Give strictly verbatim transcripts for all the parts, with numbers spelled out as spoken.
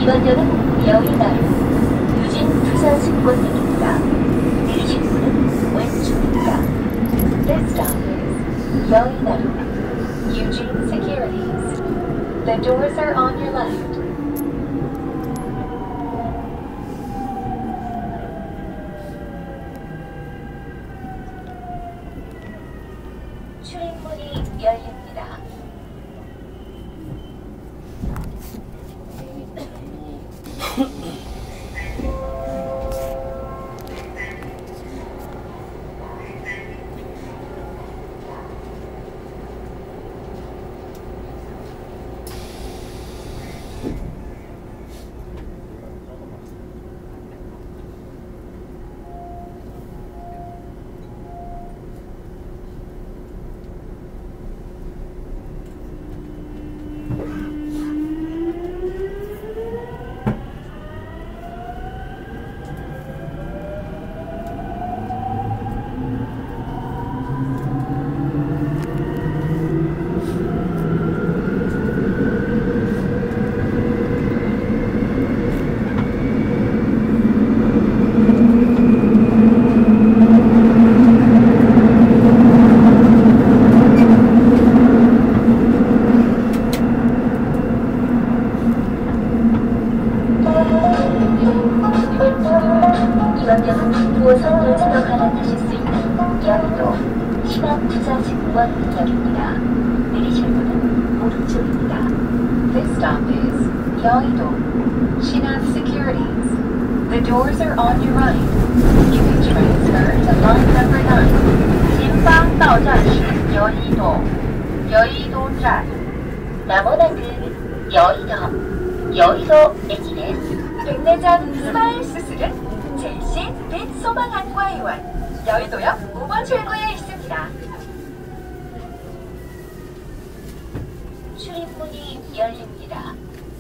이번 역은 여의나루 유진 부산승권역입니다. 내리실 문은 왼쪽입니다. This stop is 여의나루 Eugene Securities. The doors are on your left. 출입문이 열립니다. 이번 역은 오선 요지로 갈아타실 수 있는 여의도 신안부산승권역입니다. 내리실 문은 오른쪽입니다. This stop is 여의도 Shinhan Securities. The doors are on your right. You can transfer to line number nine. 前方到站是여의도 여의도站. 나머나는 여의도 여의도駅です. 백내장 스마일 수술은 젤시 빛 소방안과 의원 여의도역 오 번 출구에 있습니다. 출입문이 열립니다.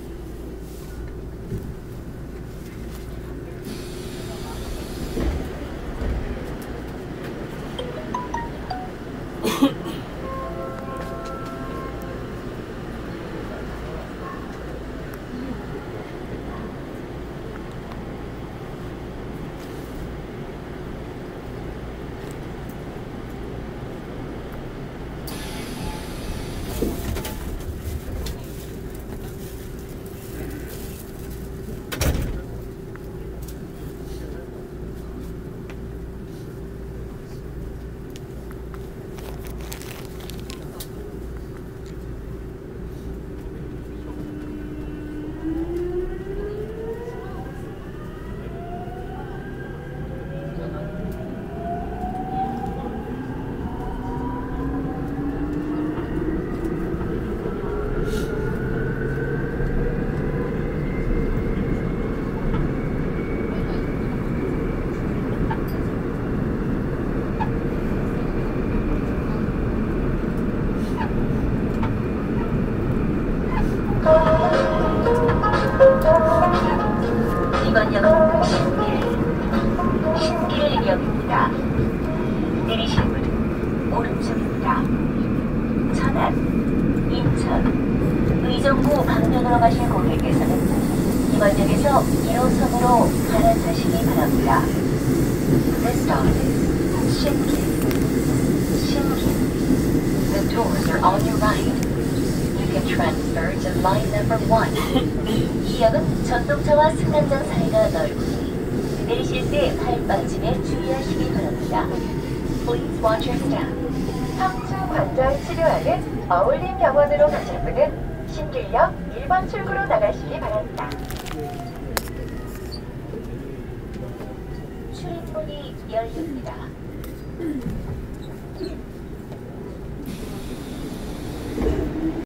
이번 역은 신길, 신길역입니다. 내리실 문은 오른쪽입니다. 천안, 인천, 의정부 방면으로 가실 고객께서는 이번 역에서 일 호선으로 갈아타시기 바랍니다. This stop is 신길, 신길. The doors are on your right. You can transfer to line number one. 이 역은 전동차와 승강장 사이가 넓으니 내리실 때 발 빠짐에 주의하시기 바랍니다. Please watch your step. 척추 관절 치료하는 어울림 병원으로 가실 분은 신길역 일 번 출구로 나가시기 바랍니다. 출입문이 열립니다.